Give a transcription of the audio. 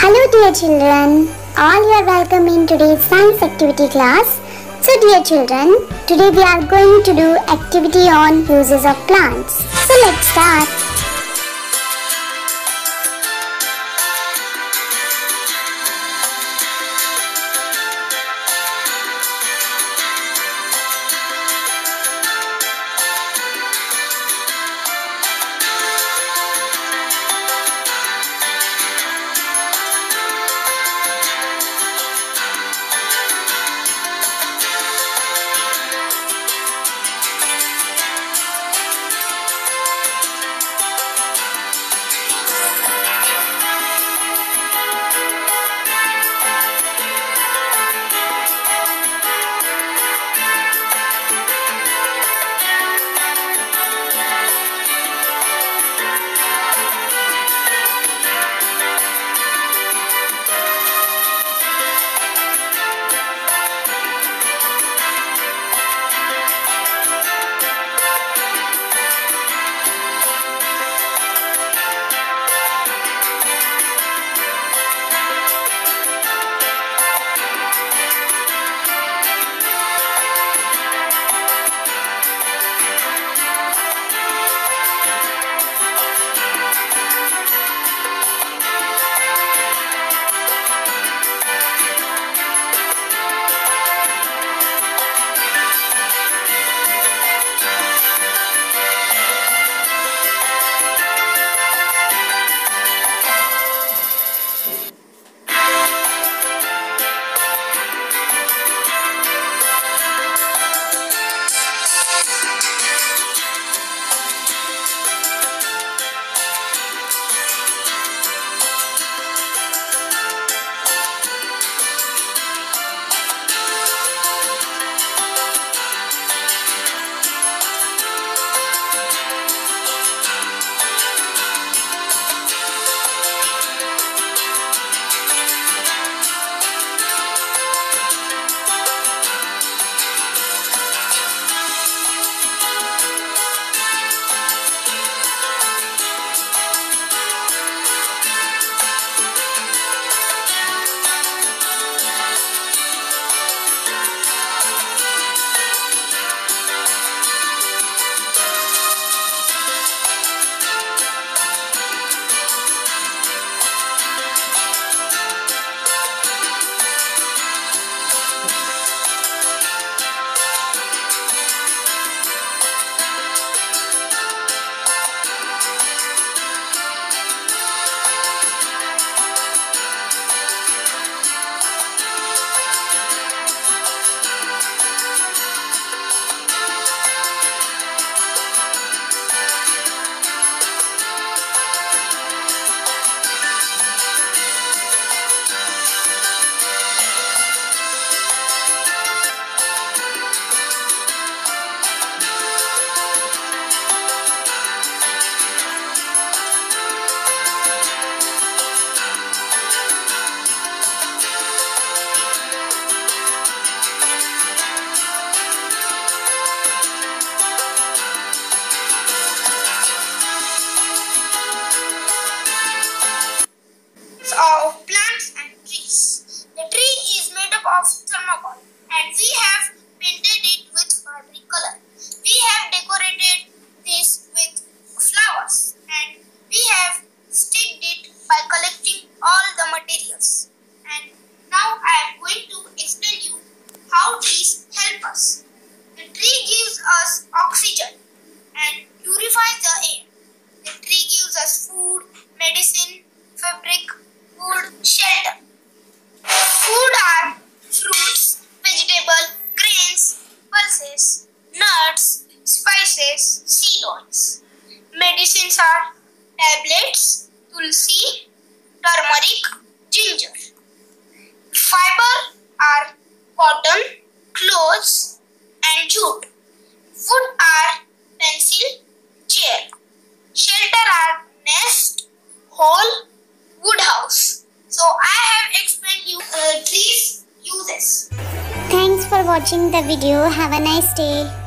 Hello dear children, all you are welcome in today's science activity class. So dear children, today we are going to do activity on uses of plants. So let's start. Of plants and trees. The tree is made up of thermocol and we have painted it with fabric color. We have decorated this with flowers and we have sticked it by collecting all the materials. And now I am going to explain you how trees help us. The tree gives us oxygen and purifies the air. The tree gives us food, medicine, fabric, wood, shelter. Food are fruits, vegetables, grains, pulses, nuts, spices, seed oils. Medicines are tablets, tulsi, turmeric, ginger. Fiber are cotton, clothes and jute. Wood are pencil, chair. Shelter are nest, hole, wood house. So I have explained you trees uses. Thanks for watching the video. Have a nice day.